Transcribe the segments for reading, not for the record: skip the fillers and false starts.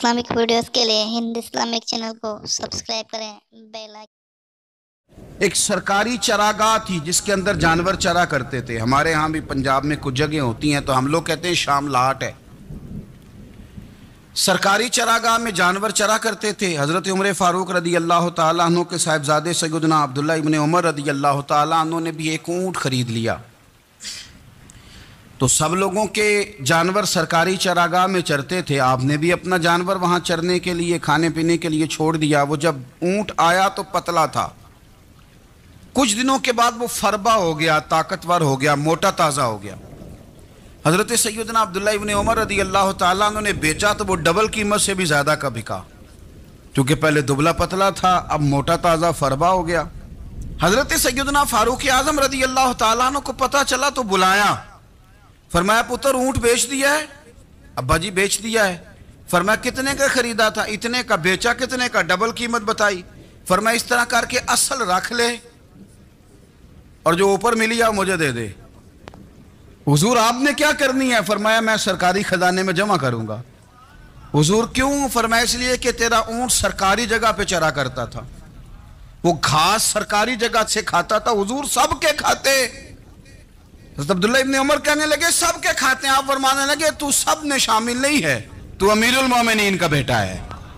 Islamic videos के लिए Hind Islamic channel को सब्सक्राइब करें, बेल आइकन। एक सरकारी चरागाह थी जिसके अंदर जानवर चरा करते थे। हमारे यहाँ भी पंजाब में कुछ जगह होती हैं तो हम लोग कहते हैं शामलाट है। सरकारी चरागाह में जानवर चरा करते थे। हज़रत उमर फारूक रदी अल्लाह ताला अन्हु के साहिबजादे सैयदना अब्दुल्ला इब्न उमर रदी अल्लाह ताला अन्हु ने भी एक ऊँट खरीद लिया। तो सब लोगों के जानवर सरकारी चरागाह में चरते थे, आपने भी अपना जानवर वहाँ चरने के लिए खाने पीने के लिए छोड़ दिया। वो जब ऊँट आया तो पतला था, कुछ दिनों के बाद वो फरबा हो गया, ताकतवर हो गया, मोटा ताज़ा हो गया। हज़रत सैयदना अब्दुल्ला इब्न उमर रदी अल्लाह ताला अन्हु ने बेचा तो वो डबल कीमत से भी ज़्यादा का बिका, क्योंकि पहले दुबला पतला था, अब मोटा ताज़ा फरबा हो गया। हज़रत सैयदना फारूक आज़म रदी अल्लाह ताला अन्हु को पता चला तो बुलाया, फरमाया पुत्र ऊँट बेच दिया है? अब्बा जी बेच दिया है। फरमाया कितने का खरीदा था? इतने का। बेचा कितने का? डबल कीमत बताई। फरमाया इस तरह करके असल रख ले और जो ऊपर मिली आ मुझे दे दे। हुजूर आपने क्या करनी है? फरमाया मैं सरकारी खजाने में जमा करूंगा। हुजूर क्यों? फरमाया इसलिए कि तेरा ऊँट सरकारी जगह पे चरा करता था, वो घास सरकारी जगह से खाता था। हुजूर सबके खाते। अब्दुल्ला इब्न उमर कहने लगे सबके खाते हैं। आप फरमाने लगे तू सब में शामिल नहीं है, तू अमीरुल मोमिनीन का बेटा है,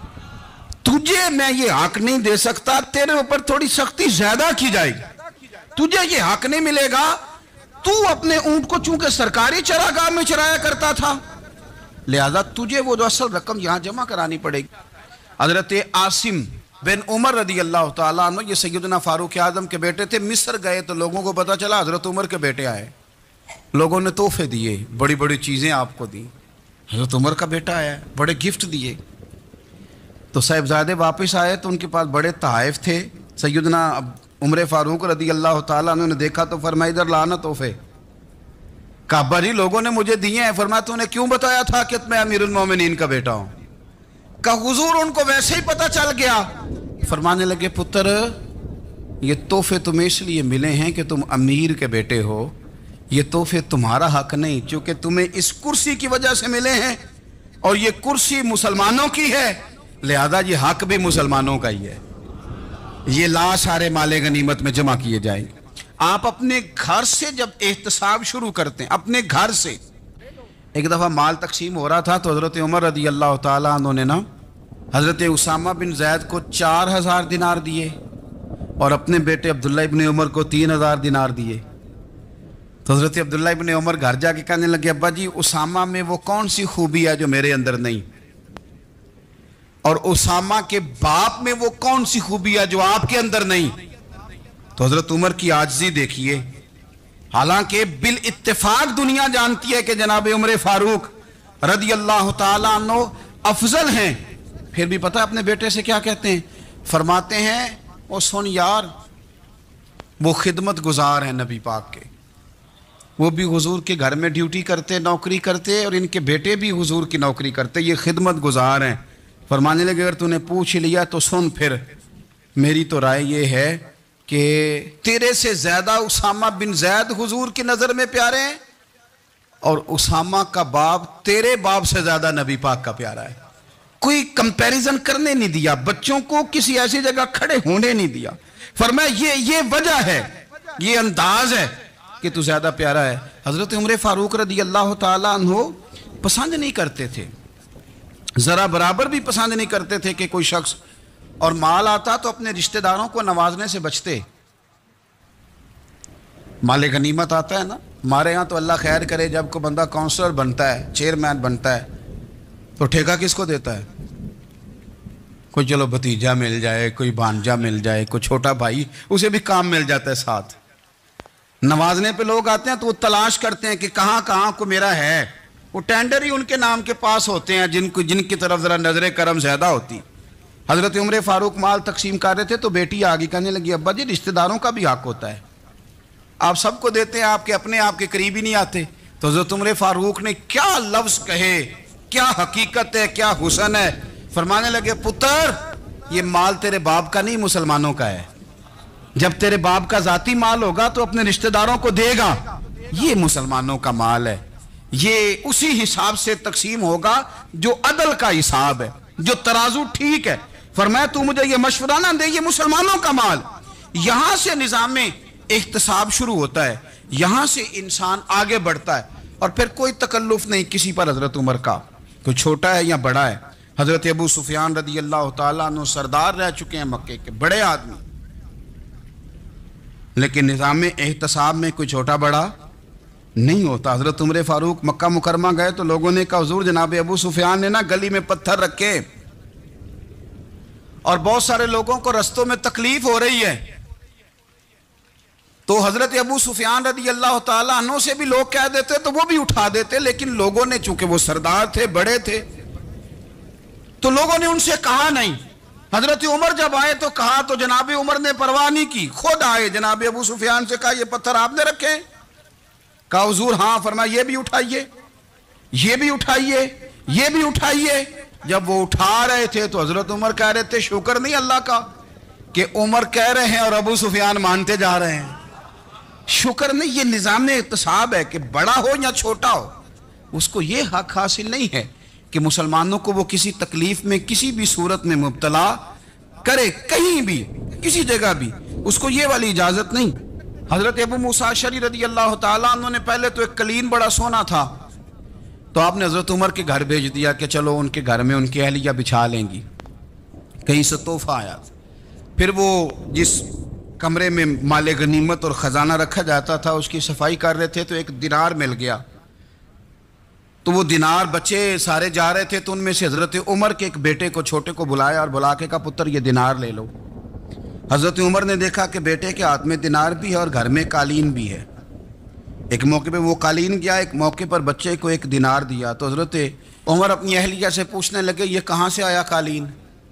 तुझे मैं ये हक नहीं दे सकता, तेरे ऊपर थोड़ी सख्ती ज्यादा की जाएगी, तुझे ये हक नहीं मिलेगा। तू अपने ऊंट को चूंकि सरकारी चरागाह में चराया करता था, लिहाजा तुझे वो जो असल रकम यहां जमा करानी पड़ेगी। हजरत आसिम बिन उमर रदी अल्लाह ताला अन्हु, ये सैयदना फारूक आज़म के बेटे थे, मिस्र गए तो लोगों को पता चला हजरत उमर के बेटे आए। लोगों ने तोहफे दिए, बड़ी बड़ी चीज़ें आपको दी, हज़रत उमर का बेटा आया, बड़े गिफ्ट दिए। तो साहिबजादे वापस आए तो उनके पास बड़े तहाइफ थे। सैयदना उमर फारूक रदी अल्लाह ताला अन्हु ने देखा तो फरमाया इधर लाना तोहफे। काबा जी लोगों ने मुझे दिए हैं। फरमाया तूने क्यों बताया था कि मैं अमीरुल मोमिनीन का बेटा हूँ? कहा हुजूर उनको वैसे ही पता चल गया। फरमाने लगे पुत्र ये तोहफे तुम्हें इसलिए मिले हैं कि तुम अमीर के बेटे हो, ये तोहफे तुम्हारा हक नहीं, क्योंकि तुम्हें इस कुर्सी की वजह से मिले हैं और ये कुर्सी मुसलमानों की है, लिहाजा ये हक भी मुसलमानों का ही है। ये ला सारे माले गनीमत में जमा किए जाएंगे। आप अपने घर से जब एहतसाब शुरू करते हैं, अपने घर से। एक दफ़ा माल तकसीम हो रहा था तो हज़रत उमर रदी अल्लाह ताला अन्हु ने ना हज़रत उसामा बिन ज़ैद को 4000 दिनार दिए और अपने बेटे अब्दुल्ला इब्न उमर को 3000 दिनार दिए। तो हज़रत अब्दुल्ला इब्न उमर घर जाके कहने लगे अब्बा जी उसामा में वो कौन सी खूबी है जो मेरे अंदर नहीं, और उसामा के बाप में वो कौन सी खूबी है जो आपके अंदर नहीं। तो हज़रत उमर की आजिज़ी देखिए, हालांकि बिल इत्तेफाक दुनिया जानती है कि जनाब उमर फारूक रदी अल्लाह ताला अन्हु अफजल हैं, फिर भी पता अपने बेटे से क्या कहते हैं? फरमाते हैं ओ सुन यार, वो खिदमत गुजार हैं नबी पाक के, वो भी हुजूर के घर में ड्यूटी करते, नौकरी करते, और इनके बेटे भी हुजूर की नौकरी करते, ये खिदमत गुजार हैं। फरमाने लगे अगर तूने पूछ लिया तो सुन, फिर मेरी तो राय ये है कि तेरे से ज़्यादा उसामा बिन ज़ैद हुजूर की नज़र में प्यारे हैं और उसामा का बाप तेरे बाप से ज़्यादा नबी पाक का प्यारा है। कोई कंपैरिजन करने नहीं दिया, बच्चों को किसी ऐसी जगह खड़े होने नहीं दिया। फरमाया ये वजह है, ये अंदाज है कि तू ज़्यादा प्यारा है। हज़रत उमर फारूक रदी अल्लाह ताला अन्हु पसंद नहीं करते थे, ज़रा बराबर भी पसंद नहीं करते थे कि कोई शख्स और माल आता तो अपने रिश्तेदारों को नवाजने से बचते। माले गनीमत आता है ना, हमारे यहाँ तो अल्लाह खैर करे जब कोई बंदा काउंसलर बनता है, चेयरमैन बनता है, तो ठेका किसको देता है? कोई चलो भतीजा मिल जाए, कोई भांजा मिल जाए, कोई छोटा भाई, उसे भी काम मिल जाता है साथ। नवाजने पे लोग आते हैं तो वो तलाश करते हैं कि कहाँ कहाँ को मेरा है, वो टेंडर ही उनके नाम के पास होते हैं जिनकी तरफ ज़रा नजर करम ज़्यादा होती। हज़रत उमर फारूक माल तकसीम कर रहे थे तो बेटी आगे कहने लगी अब्बा जी रिश्तेदारों का भी हक होता है, आप सबको देते हैं, आपके अपने आपके करीब ही नहीं आते। तो हज़रत उमर फारूक ने क्या लफ्ज़ कहे, क्या हकीकत है, क्या हुसन है। फरमाने लगे पुत्र ये माल तेरे बाप का नहीं मुसलमानों का है, जब तेरे बाप का ज़ाती माल होगा तो अपने रिश्तेदारों को देगा, ये मुसलमानों का माल है, یہ اسی حساب سے تقسیم ہوگا جو عدل کا حساب ہے، جو ترازو ٹھیک ہے۔ فرمایا تو مجھے یہ مشورہ نہ دے، یہ مسلمانوں کا مال۔ یہاں سے نظام احتساب شروع ہوتا ہے، یہاں سے انسان آگے بڑھتا ہے، اور پھر کوئی تکلف نہیں کسی پر حضرت عمر کا، کوئی چھوٹا ہے یا بڑا ہے۔ حضرت ابو سفیان رضی اللہ تعالیٰ عنہ سردار رہ چکے ہیں مکے کے، بڑے آدمی، لیکن نظام احتساب میں کوئی چھوٹا بڑا نہیں ہوتا۔ حضرت عمر فاروق مکہ مکرمہ گئے تو لوگوں نے کہا حضور جناب ابو سفیان نے نا گلی میں پتھر رکھے اور بہت سارے لوگوں کو رستوں میں تکلیف ہو رہی ہے، تو حضرت ابو سفیان رضی اللہ تعالیٰ عنہ سے بھی لوگ کہہ دیتے تو وہ بھی اٹھا دیتے، لیکن لوگوں نے چونکہ وہ سردار تھے، بڑے تھے، تو لوگوں نے ان سے کہا نہیں۔ حضرت عمر جب آئے تو کہا تو جناب عمر نے پرواہ نہیں کی، خود آئے، جناب ابو سفیان سے کہا یہ پتھر آپ نے رکھے؟ کہا حضور ہاں۔ فرمایا یہ بھی اٹھائیے، یہ بھی اٹھائیے، یہ بھی اٹھائیے۔ جب وہ اٹھا رہے تھے تو حضرت عمر کہہ رہے تھے شکر نہیں اللہ کا کہ عمر کہہ رہے ہیں اور ابو سفیان مانتے جا رہے ہیں، شکر نہیں۔ یہ نظام احتساب ہے کہ بڑا ہو یا چھوٹا ہو، اس کو یہ حق حاصل نہیں ہے کہ مسلمانوں کو وہ کسی تکلیف میں کسی بھی صورت میں مبتلا کرے، کہیں بھی کسی جگہ بھی، اس کو یہ والی اجازت نہیں۔ حضرت ابو موسیٰ اشعری رضی اللہ تعالیٰ عنہ نے پہلے تو ایک قلین بڑا سونا تھا، تو آپ نے حضرت عمر کے گھر بھیج دیا کہ چلو ان کے گھر میں ان کی اہلیہ بچھا لیں گی، کہیں سے تحفہ آیا۔ پھر وہ جس کمرے میں مال غنیمت اور خزانہ رکھا جاتا تھا اس کی صفائی کر رہے تھے تو ایک دینار مل گیا، تو وہ دینار بچے سارے جا رہے تھے تو ان میں سے حضرت عمر کے ایک بیٹے کو چھوٹے کو بلایا اور بلا کے کہا پتر یہ دینار لے لو۔ حضرت عمر نے دیکھا کہ بیٹے کے ہاتھ میں دینار بھی ہے اور گھر میں قالین بھی ہے، ایک موقع پہ وہ قالین گیا، ایک موقع پر بچے کو ایک دینار دیا، تو حضرت عمر اپنی اہلیہ سے پوچھنے لگے یہ کہاں سے آیا قالین؟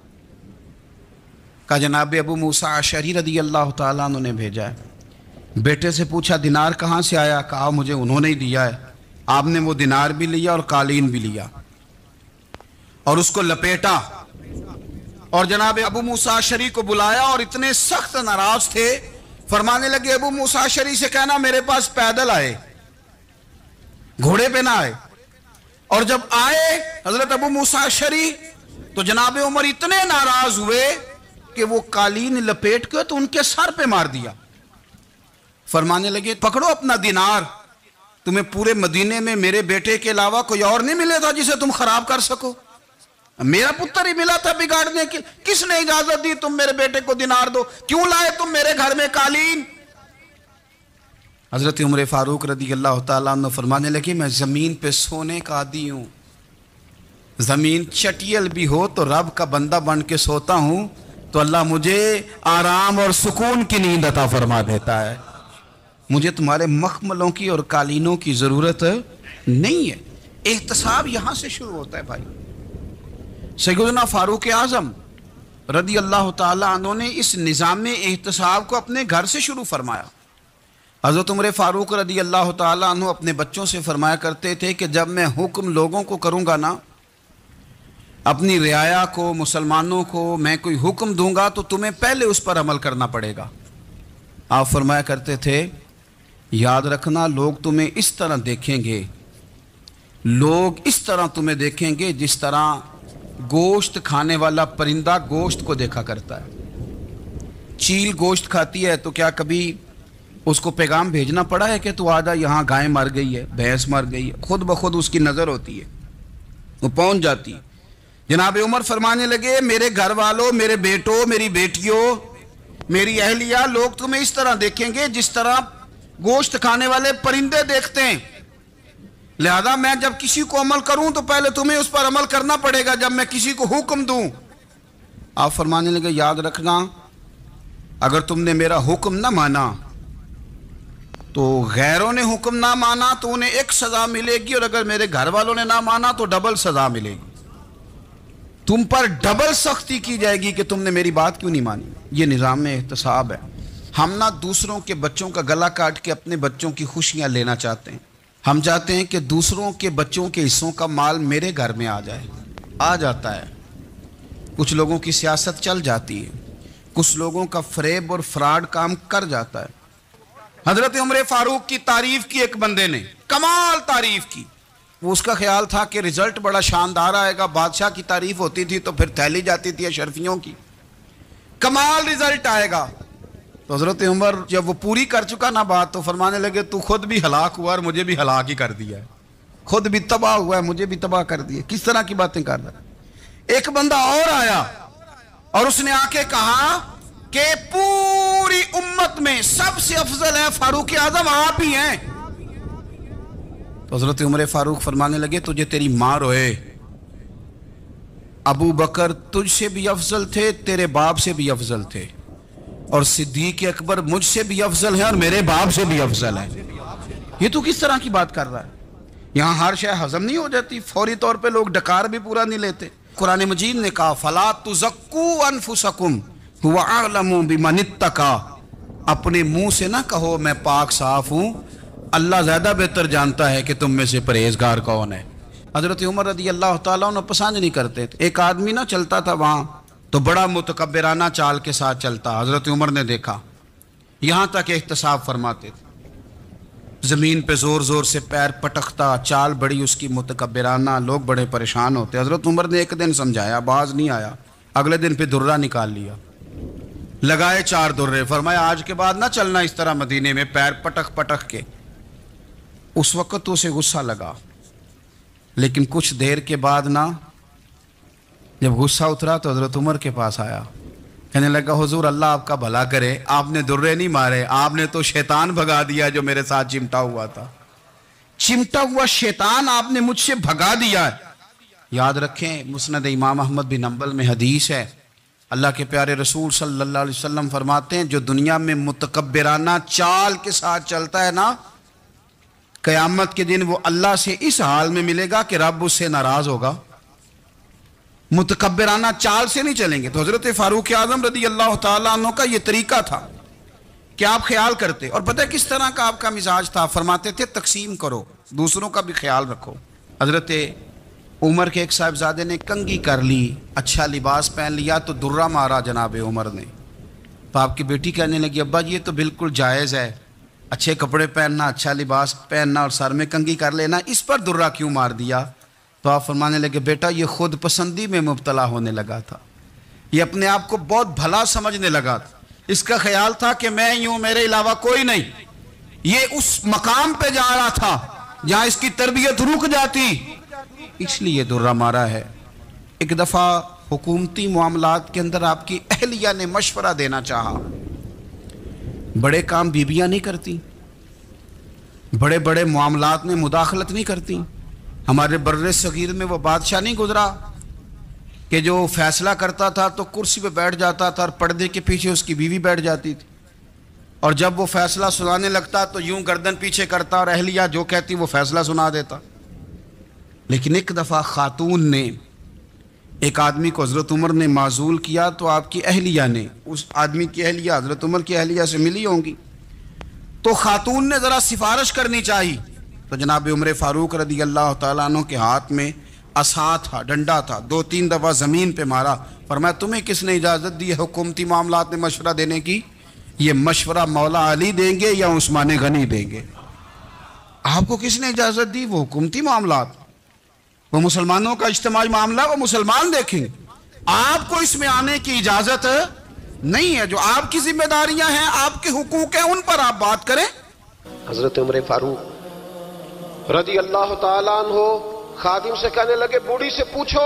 کہا جناب ابو موسیٰ اشعری رضی اللہ تعالیٰ عنہ نے بھیجا ہے۔ بیٹے سے پوچھا دینار کہاں سے آیا؟ کہا مجھے انہوں نے ہی دیا ہے۔ آپ نے وہ دینار بھی لیا اور قالین بھی لیا اور اس کو لپیٹا، اور جناب ابو موسیٰ اشعری کو بلایا اور اتنے سخت ناراض تھے، فرمانے لگے ابو موسیٰ اشعری سے کہنا میرے پاس پیدل آئے، گھوڑے پہ نہ آئے۔ اور جب آئے حضرت ابو موسیٰ اشعری تو جناب عمر اتنے ناراض ہوئے کہ وہ قالین لپیٹ کے تو ان کے سر پہ مار دیا، فرمانے لگے پکڑو اپنا دینار، تمہیں پورے مدینے میں میرے بیٹے کے علاوہ کوئی اور نہیں ملے تھا جسے تم خراب کر سکو، میرا پتر ہی ملا تھا بگاڑنے کی، کس نے اجازت دی تم میرے بیٹے کو دینار دو؟ کیوں لائے تم میرے گھر میں قالین؟ حضرت عمر فاروق رضی اللہ تعالیٰ عنہ فرمانے لگے میں زمین پہ سونے کا عادی ہوں، زمین چٹیل بھی ہو تو رب کا بندہ بن کے سوتا ہوں تو اللہ مجھے آرام اور سکون کی نیند عطا فرما دیتا ہے، مجھے تمہارے مخملوں کی اور قالینوں کی ضرورت نہیں ہے۔ احتساب یہاں سے شروع ہوتا ہے بھائی۔ سیدنا فاروق اعظم رضی اللہ تعالیٰ عنہ نے اس نظام احتساب کو اپنے گھر سے شروع فرمایا۔ حضرت عمر فاروق رضی اللہ تعالیٰ عنہ اپنے بچوں سے فرمایا کرتے تھے کہ جب میں حکم لوگوں کو کروں گا نا، اپنی رعایا کو، مسلمانوں کو میں کوئی حکم دوں گا تو تمہیں پہلے اس پر عمل کرنا پڑے گا۔ آپ فرمایا کرتے تھے یاد رکھنا لوگ تمہیں اس طرح دیکھیں گے، لوگ اس طرح تمہیں دیکھیں گے جس طرح گوشت کھانے والا پرندہ گوشت کو دیکھا کرتا ہے۔ چیل گوشت کھاتی ہے تو کیا کبھی اس کو پیغام بھیجنا پڑا ہے کہ تو آجا یہاں گائے مر گئی ہے، بھینس مر گئی ہے؟ خود بخود اس کی نظر ہوتی ہے، وہ پہنچ جاتی ہے۔ جناب عمر فرمانے لگے میرے گھر والوں، میرے بیٹوں، میری بیٹیوں، میری اہلیہ، لوگ تمہیں اس طرح دیکھیں گے جس طرح گوشت کھانے والے پرندے دیکھتے ہیں، لہذا میں جب کسی کو عمل کروں تو پہلے تمہیں اس پر عمل کرنا پڑے گا جب میں کسی کو حکم دوں۔ آپ فرمانے لگے یاد رکھنا اگر تم نے میرا حکم نہ مانا تو غیروں نے حکم نہ مانا تو انہیں ایک سزا ملے گی، اور اگر میرے گھر والوں نے نہ مانا تو ڈبل سزا ملے گی، تم پر ڈبل سختی کی جائے گی کہ تم نے میری بات کیوں نہیں مانی۔ یہ نظام احتساب ہے۔ ہم نہ دوسروں کے بچوں کا گلا کاٹ کے اپنے بچوں کی خوشیاں لینا چاہتے ہیں، ہم چاہتے ہیں کہ دوسروں کے بچوں کے حصوں کا مال میرے گھر میں آ جائے، آ جاتا ہے۔ کچھ لوگوں کی سیاست چل جاتی ہے، کچھ لوگوں کا فریب اور فراڈ کام کر جاتا ہے۔ حضرت عمر فاروق کی تعریف کی ایک بندے نے، کمال تعریف کی، وہ اس کا خیال تھا کہ رزلٹ بڑا شاندار آئے گا، بادشاہ کی تعریف ہوتی تھی تو پھر تھیلی جاتی تھی اشرفیوں کی، کمال رزلٹ آئے گا۔ تو حضرت عمر جب وہ پوری کر چکا نا بات، تو فرمانے لگے تو خود بھی ہلاک ہوا اور مجھے بھی ہلاک ہی کر دیا ہے، خود بھی تباہ ہوا ہے مجھے بھی تباہ کر دیا۔ کس طرح کی باتیں کر رہا ہے؟ ایک بندہ اور آیا اور اس نے آ کے کہا کہ پوری امت میں سب سے افضل ہے فاروق اعظم آپ ہی ہیں۔ تو حضرت عمر فاروق فرمانے لگے تجھے تیری ماں روئے، ابو بکر تجھ سے بھی افضل تھے، تیرے باپ سے بھی افضل تھے، اور صدیق اکبر مجھ سے بھی افضل ہے اور میرے باپ سے بھی افضل ہے۔ یہ تو کس طرح کی بات کر رہا ہے؟ یہاں ہر شے ہضم نہیں ہو جاتی، فوری طور پہ لوگ ڈکار بھی پورا نہیں لیتے۔ قرآن مجید نے کہا فَلَا تُزَكُّوا أَنفُسَكُمْ هُوَ أَعْلَمُ بِمَنِ اتَّقَى، اپنے منہ سے نہ کہو میں پاک صاف ہوں، اللہ زیادہ بہتر جانتا ہے کہ تم میں سے پرہیزگار کون ہے۔ حضرت عمر رضی اللہ تعالیٰ عنہ پسند نہیں کرتے تھے۔ ایک آدمی نہ چلتا تھا وہاں تو بڑا متکبرانہ چال کے ساتھ چلتا، حضرت عمر نے دیکھا، یہاں تک احتساب فرماتے تھے، زمین پہ زور زور سے پیر پٹکتا، چال بڑی اس کی متکبرانہ، لوگ بڑے پریشان ہوتے۔ حضرت عمر نے ایک دن سمجھایا، باز نہیں آیا، اگلے دن پہ درہ نکال لیا، لگائے 4 درے، فرمایا آج کے بعد نہ چلنا اس طرح مدینے میں پیر پٹک پٹک کے۔ اس وقت تو اسے غصہ لگا، لیکن کچھ دیر کے بعد نا جب غصہ اترا تو حضرت عمر کے پاس آیا، کہنے لگا حضور اللہ آپ کا بھلا کرے، آپ نے درے نہیں مارے، آپ نے تو شیطان بھگا دیا جو میرے ساتھ چمٹا ہوا تھا، چمٹا ہوا شیطان آپ نے مجھ سے بھگا دیا ہے۔ یاد رکھیں مسند امام احمد بن حنبل میں حدیث ہے، اللہ کے پیارے رسول صلی اللہ علیہ وسلم فرماتے ہیں جو دنیا میں متکبرانہ چال کے ساتھ چلتا ہے نا، قیامت کے دن وہ اللہ سے اس حال میں ملے گا کہ رب اس سے ناراض ہوگا۔ متکبرانہ چال سے نہیں چلیں گے۔ تو حضرت فاروق اعظم رضی اللہ تعالیٰ عنہ کا یہ طریقہ تھا کہ آپ خیال کرتے، اور پتہ کس طرح کا آپ کا مزاج تھا، فرماتے تھے تقسیم کرو، دوسروں کا بھی خیال رکھو۔ حضرت عمر کے ایک صاحبزادے نے کنگھی کر لی، اچھا لباس پہن لیا تو درہ مارا جناب عمر نے، تو آپ کی بیٹی کہنے لگی ابا یہ تو بالکل جائز ہے، اچھے کپڑے پہننا، اچھا لباس پہننا اور سر میں کنگھی کر لینا، اس پر درہ کیوں مار دیا؟ تو آپ فرمانے لگے بیٹا یہ خود پسندی میں مبتلا ہونے لگا تھا، یہ اپنے آپ کو بہت بھلا سمجھنے لگا تھا، اس کا خیال تھا کہ میں یوں میرے علاوہ کوئی نہیں، یہ اس مقام پہ جا رہا تھا جہاں اس کی تربیت رک جاتی، اس لیے درہ مارا ہے۔ ایک دفعہ حکومتی معاملات کے اندر آپ کی اہلیہ نے مشورہ دینا چاہا، بڑے کام بیویاں نہیں کرتی، بڑے بڑے معاملات میں مداخلت نہیں کرتی۔ ہمارے بر صغیر میں وہ بادشاہ نہیں گزرا کہ جو فیصلہ کرتا تھا تو کرسی پہ بیٹھ جاتا تھا اور پردے کے پیچھے اس کی بیوی بیٹھ جاتی تھی، اور جب وہ فیصلہ سنانے لگتا تو یوں گردن پیچھے کرتا اور اہلیہ جو کہتی وہ فیصلہ سنا دیتا۔ لیکن ایک دفعہ خاتون نے ایک آدمی کو حضرت عمر نے معزول کیا تو آپ کی اہلیہ نے، اس آدمی کی اہلیہ حضرت عمر کی اہلیہ سے ملی ہوں گی، تو خاتون نے ذرا سفارش کرنی چاہی، تو جناب عمر فاروق رضی اللہ تعالیٰ عنہ کے ہاتھ میں عصا تھا، ڈنڈا تھا، 2-3 دفعہ زمین پہ مارا، فرمایا تمہیں کس نے اجازت دی ہے حکومتی معاملات میں مشورہ دینے کی؟ یہ مشورہ مولا علی دیں گے یا عثمان غنی دیں گے؟ آپ کو کس نے اجازت دی؟ وہ حکومتی معاملات، وہ مسلمانوں کا اجتماعی معاملہ، وہ مسلمان دیکھیں گے، آپ کو اس میں آنے کی اجازت نہیں ہے۔ جو آپ کی ذمہ داریاں ہیں، آپ کے حقوق ہیں، ان پر آپ بات کریں۔ حضرت عمر فاروق رضی اللہ تعالیٰ عنہ خادم سے کہنے لگے بوڑھی سے پوچھو،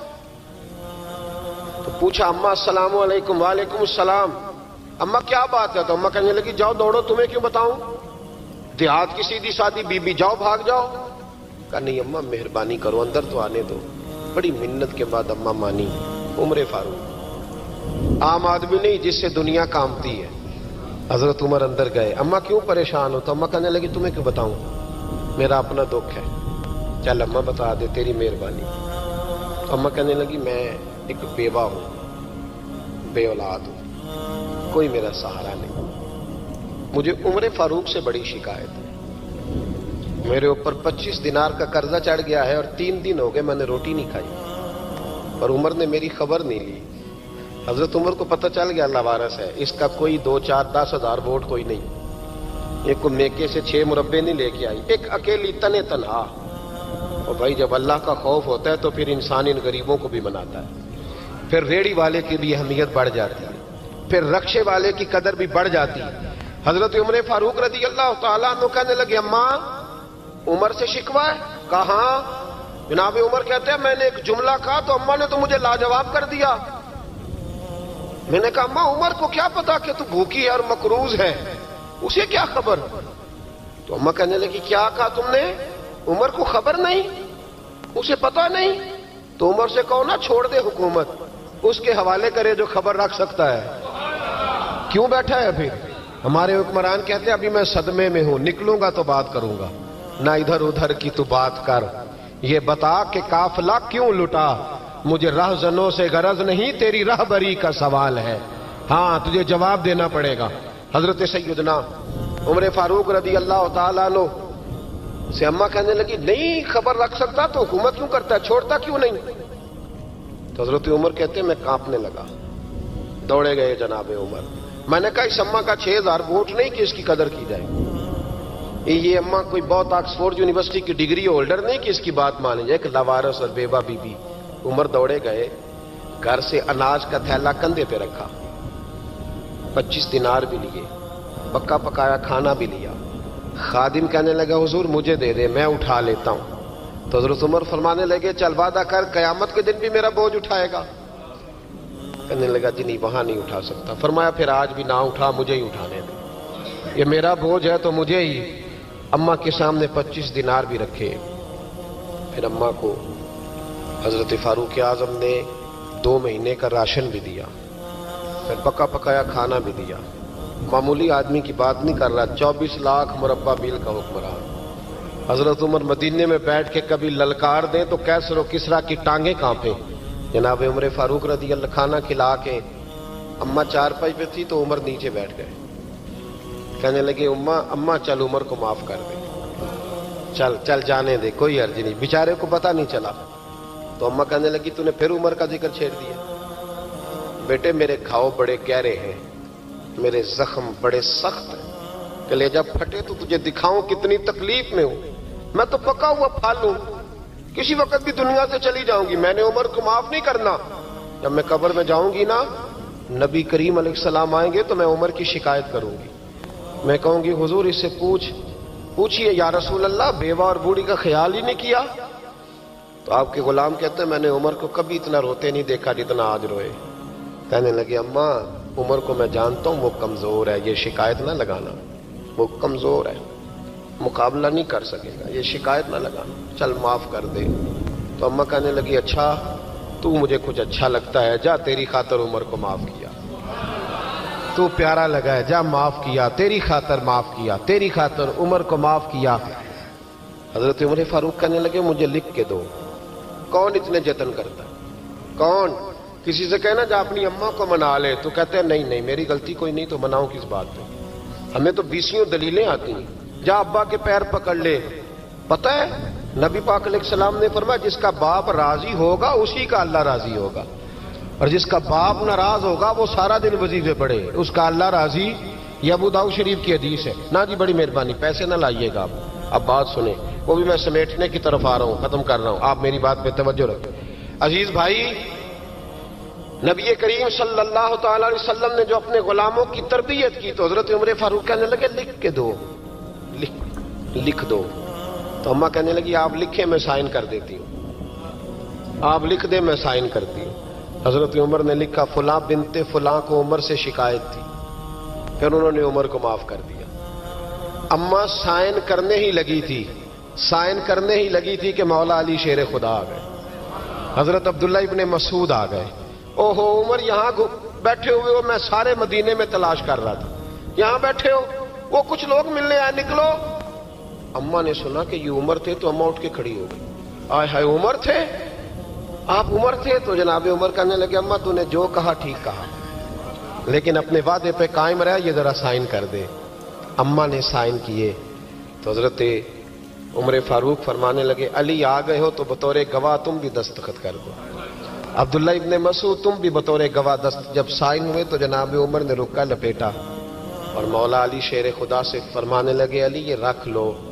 تو پوچھا اماں السلام علیکم، وعلیکم السلام، اماں کیا بات ہے؟ تو اماں کہنے لگی جاؤ دوڑو، تمہیں کیوں بتاؤں، دیہات کی سیدھی سادی بی بی، جاؤ بھاگ جاؤ۔ کہا نہیں اماں مہربانی کرو اندر تو آنے دو۔ بڑی منت کے بعد اماں مانی۔ عمر فاروق عام آدمی نہیں جس سے دنیا کامتی ہے۔ حضرت عمر اندر گئے، اماں کیوں پریشان ہو؟ تو اماں کہنے لگی تمہیں کیوں بتاؤں، میرا اپنا دکھ ہے، چل اماں بتا دے تیری مہربانی۔ تو اماں کہنے لگی میں ایک بیوہ ہوں، بے اولاد ہوں، کوئی میرا سہارا نہیں، مجھے عمر فاروق سے بڑی شکایت ہے، میرے اوپر 25 دینار کا قرضہ چڑھ گیا ہے اور 3 دن ہو گئے میں نے روٹی نہیں کھائی، اور عمر نے میری خبر نہیں لی۔ حضرت عمر کو پتہ چل گیا لوارث ہے، اس کا کوئی 2, 4, 10 ہزار ووٹ کوئی نہیں، ایک کو میکے سے 6 مربے نہیں لے کے آئی، ایک اکیلی تنہا اور بھائی جب اللہ کا خوف ہوتا ہے تو پھر انسان ان غریبوں کو بھی مناتا ہے. پھر ریڑھی والے کی بھی اہمیت بڑھ جاتی ہے, پھر رکشے والے کی قدر بھی بڑھ جاتی ہے. حضرت عمر فاروق رضی اللہ تعالیٰ عنہ کہنے لگے اماں عمر سے شکوہ ہے؟ کہاں؟ جناب عمر کہتے ہیں میں نے ایک جملہ کہا تو اماں نے تو مجھے لاجواب کر دیا. میں نے کہا اماں عمر کو کیا پتا کہ تو بھوکی ہے اور مقروض ہے, اسے کیا خبر؟ تو اماں کہنے لگی کیا کہا تم نے؟ عمر کو خبر نہیں, اسے پتا نہیں؟ تو عمر سے کہو نا چھوڑ دے حکومت, اس کے حوالے کرے جو خبر رکھ سکتا ہے. کیوں بیٹھا ہے پھر؟ ہمارے حکمران کہتے ہیں ابھی میں صدمے میں ہوں, نکلوں گا تو بات کروں گا, نہ ادھر ادھر کی تو بات کر, یہ بتا کہ قافلہ کیوں لٹا, مجھے رہزنوں سے غرض نہیں تیری رہبری کا سوال ہے, ہاں تجھے جواب دینا پڑے گا. حضرت سیدنا عمر فاروق رضی اللہ تعالیٰ عنہ سے اماں کہنے لگی نہیں خبر رکھ سکتا تو حکومت کیوں کرتا ہے, چھوڑتا کیوں نہیں؟ تو حضرت عمر کہتے ہیں میں کانپنے لگا, دوڑے گئے جناب عمر. میں نے کہا اس اماں کا 6000 ووٹ نہیں کہ اس کی قدر کی جائے, یہ اماں کوئی بہت آکسفورڈ یونیورسٹی کی ڈگری ہولڈر نہیں کہ اس کی بات مانی جائے, کہ لاوارث اور بیوہ بی بی. عمر دوڑے گئے, گھر سے اناج کا تھیلا کندھے پہ رکھا, 25 دینار بھی لیے, پکا پکایا کھانا بھی لیا. خادم کہنے لگا حضور مجھے دے دے میں اٹھا لیتا ہوں. تو حضرت عمر فرمانے لگے چل وعدہ کر قیامت کے دن بھی میرا بوجھ اٹھائے گا. کہنے لگا جی نہیں وہاں نہیں اٹھا سکتا. فرمایا پھر آج بھی نہ اٹھا, مجھے ہی اٹھانے دے, یہ میرا بوجھ ہے تو مجھے ہی. اماں کے سامنے 25 دینار بھی رکھے. پھر اماں کو حضرت فاروق اعظم نے 2 مہینے کا راشن بھی دیا, پھر پکا پکایا کھانا بھی دیا. معمولی آدمی کی بات نہیں کر رہا, 24 لاکھ مربع میل کا حکمران. حضرت عمر مدینے میں بیٹھ کے کبھی للکار دیں تو کیسر و کسرا کی ٹانگیں کانپیں. جناب عمر فاروق رضی اللہ کھانا کھلا کے, اماں چارپائی پہ تھی تو عمر نیچے بیٹھ گئے. کہنے لگے اماں چل عمر کو معاف کر دے, چل چل جانے دے, کوئی عرض نہیں, بیچارے کو پتہ نہیں چلا. تو اماں کہنے لگی تو نے پھر عمر کا ذکر چھیڑ دیا. بیٹے میرے گھاؤ بڑے گہرے ہیں, میرے زخم بڑے سخت ہیں, کلیجہ پھٹے تو تجھے دکھاؤں کتنی تکلیف میں ہوں. میں تو پکا ہوا پھل ہوں, کسی وقت بھی دنیا سے چلی جاؤں گی. میں نے عمر کو معاف نہیں کرنا. جب میں قبر میں جاؤں گی نا, نبی کریم علیہ السلام آئیں گے تو میں عمر کی شکایت کروں گی. میں کہوں گی حضور اس سے پوچھئے یا رسول اللہ بیوہ اور بوڑھی کا خیال ہی نہیں کیا. تو آپ کے غلام کہتے ہیں میں نے عمر کو کبھی اتنا روتے نہیں دیکھا جتنا آج روئے. کہنے لگے اماں عمر کو میں جانتا ہوں وہ کمزور ہے, یہ شکایت نہ لگانا, وہ کمزور ہے, مقابلہ نہیں کر سکے گا, یہ شکایت نہ لگانا, چل معاف کر دے. تو اماں کہنے لگی اچھا تو مجھے کچھ اچھا لگتا ہے, جا تیری خاطر عمر کو معاف کیا, تو پیارا لگا ہے, جا معاف کیا, تیری خاطر معاف کیا, تیری خاطر عمر کو معاف کیا. حضرت عمر فاروق کہنے لگے مجھے لکھ کے دو. کون اتنے جتن کرتا ہے, کون؟ کسی سے کہنا جا اپنی اماں کو منا لے, تو کہتے ہیں نہیں نہیں میری غلطی کوئی نہیں تو مناؤں کس بات پہ, ہمیں تو 20 دلیلیں آتی ہیں. جا ابا کے پیر پکڑ لے. پتہ ہے نبی پاک علیہ السلام نے فرمایا جس کا باپ راضی ہوگا اسی کا اللہ راضی ہوگا, اور جس کا باپ ناراض ہوگا وہ سارا دن وظیفے پڑھے, اس کا اللہ راضی. یہ ابو داؤد شریف کی حدیث ہے. نہ جی بڑی مہربانی پیسے نہ لائیے گا آپ. اب بات سنیں, وہ بھی میں سمیٹنے کی طرف آ رہا ہوں, ختم کر رہا ہوں, آپ میری بات پہ توجہ رکھیں. عزیز بھائی, نبی کریم صلی اللہ تعالی علیہ وسلم نے جو اپنے غلاموں کی تربیت کی تو حضرت عمر فاروق کہنے لگے لکھ کے دو, لکھ دو. تو اماں کہنے لگی آپ لکھیں میں سائن کر دیتی ہوں, آپ لکھ دیں میں سائن کرتی ہوں. حضرت عمر نے لکھا فلاں بنت فلاں کو عمر سے شکایت تھی. پھر انہوں نے عمر کو معاف کر دیا. اماں سائن کرنے ہی لگی تھی کہ مولا علی شیر خدا آ گئے, حضرت عبداللہ ابن مسعود آ گئے. اوہو عمر یہاں بیٹھے ہوئے ہو, میں سارے مدینے میں تلاش کر رہا تھا, یہاں بیٹھے ہو, وہ کچھ لوگ ملنے آئے, نکلو. اماں نے سنا کہ یہ عمر تھے تو اماں اٹھ کے کھڑی ہو گئی. آئے ہائے عمر تھے, آپ عمر تھے. تو جناب عمر کہنے لگے اماں تو نے جو کہا ٹھیک کہا, لیکن اپنے وعدے پہ قائم رہا, یہ ذرا سائن کر دے. اماں نے سائن کیے. تو حضرت عمر فاروق فرمانے لگے علی آ گئے ہو تو بطور گواہ تم بھی دستخط کر دو. عبداللہ ابن مسعود تم بھی بطور گواہ جب سائن ہوئے تو جناب عمر نے رکا لپیٹا اور مولا علی شیر خدا سے فرمانے لگے علی یہ رکھ لو,